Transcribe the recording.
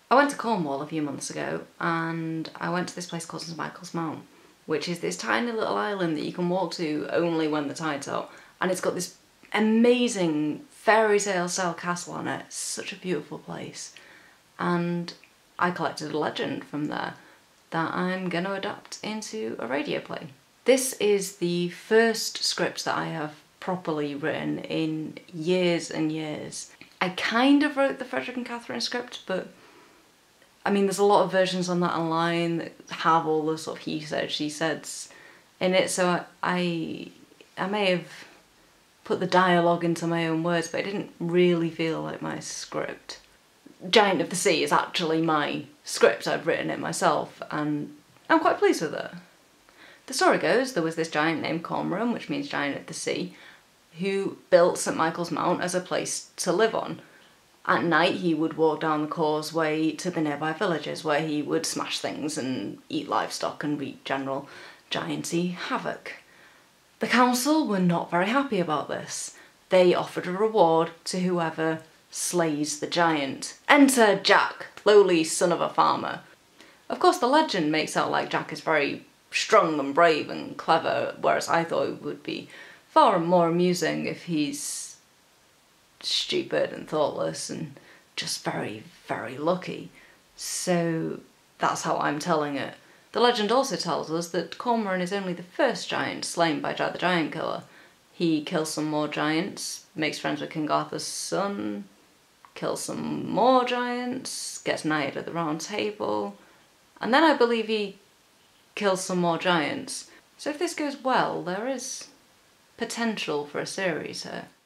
I went to Cornwall a few months ago and I went to this place called St Michael's Mount, which is this tiny little island that you can walk to only when the tide's out, and it's got this amazing fairy tale style castle on it. It's such a beautiful place, and I collected a legend from there that I'm going to adapt into a radio play. This is the first script that I have properly written in years and years. I kind of wrote the Frederick and Catherine script, but I mean, there's a lot of versions on that online that have all the sort of he said, she said's in it, so I may have put the dialogue into my own words, but it didn't really feel like my script. Giant of the Sea is actually my script. I've written it myself and I'm quite pleased with it. The story goes, there was this giant named Cormoran, which means giant of the sea, who built St Michael's Mount as a place to live on. At night he would walk down the causeway to the nearby villages where he would smash things and eat livestock and wreak general gianty havoc. The council were not very happy about this. They offered a reward to whoever slays the giant. Enter Jack, lowly son of a farmer. Of course the legend makes out like Jack is very strong and brave and clever, whereas I thought it would be far more amusing if he's stupid and thoughtless and just very, very lucky. So that's how I'm telling it. The legend also tells us that Cormoran is only the first giant slain by Jack the Giant Killer. He kills some more giants, makes friends with King Arthur's son, kills some more giants, gets knighted at the Round Table, and then I believe he kills some more giants. So if this goes well, there is potential for a series here.